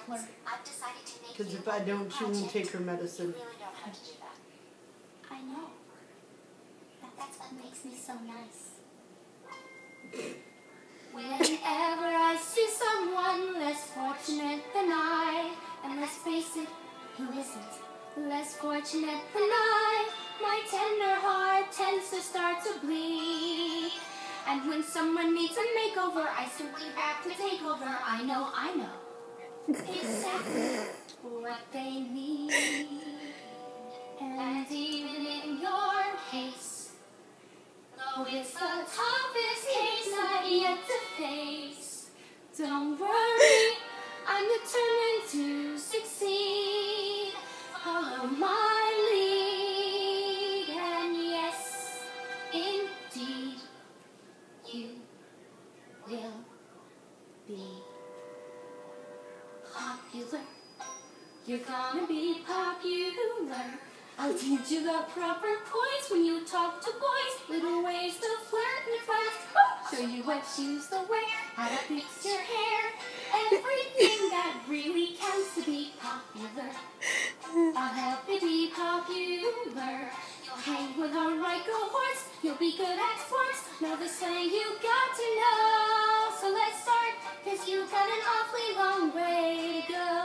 popular. Because if I don't, she won't take her medicine. You really don't have to do that. I know. That's what makes me so nice. Whenever I see someone less fortunate than I, and let's face it, who isn't less fortunate than I, my tender heart tends to start to bleed. And when someone needs a makeover, I simply have to take over. I know exactly what they need. And even in your case, though it's the toughest case I've yet to face, don't worry, I'm determined to succeed. Follow my lead, and yes, indeed, you will be popular. You're gonna be popular. I'll teach you the proper points when you talk to boys. Little ways to flirt and flirt. Show you what shoes to wear, how to fix your hair. Everything that really counts to be popular. I'll help you be popular. You'll hang with our right cohorts. You'll be good at sports. Know the slang you got to know. So let's start, 'cause you've got an awfully long way to go.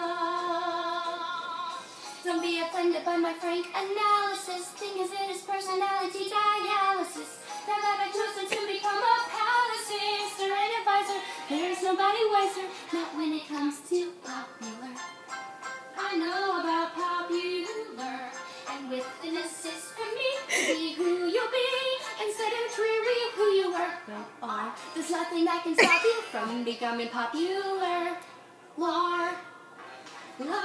Don't be offended by my frank analysis. Thing is, it is personality dialysis. Now that I've chosen to become a palace sister and advisor, there's nobody wiser, not when it comes to popular. I know about popular, and with an assist from me, be who you'll be, instead of dreary who you were. There's nothing that can stop you from becoming popular. Lar, la,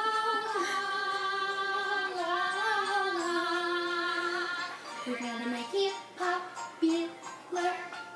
we're gonna make you popular.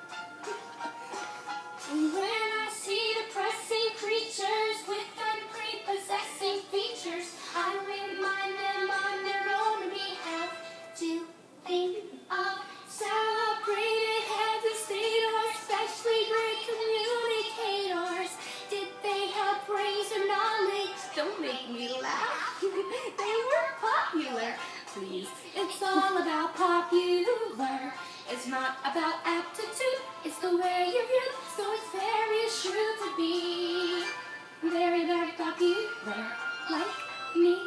And when I see depressing creatures with unprepossessing features, I remind them on their own behalf to think of celebrated heads of state or especially great communicators. Did they have brains or knowledge? Don't make me laugh. They were popular. Please, it's all about popular. It's not about aptitude, it's the way you view. So it's very shrewd to be very, very popular, like me.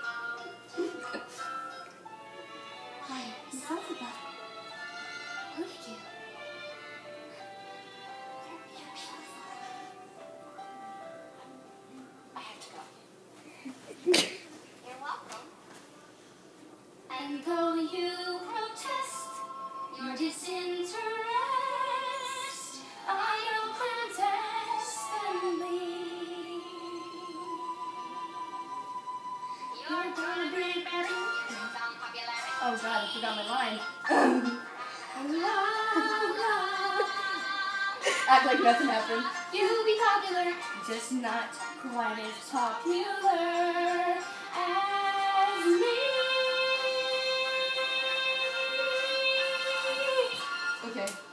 Hi, Miss Elphaba. Who did you? You're beautiful. I have to go. You're welcome. And though you protest your disinterest, I know clandestinely you're gonna be very popularity. Oh God, I forgot my line. Act like nothing happened. You'll be popular, just not quite as popular as me. Okay.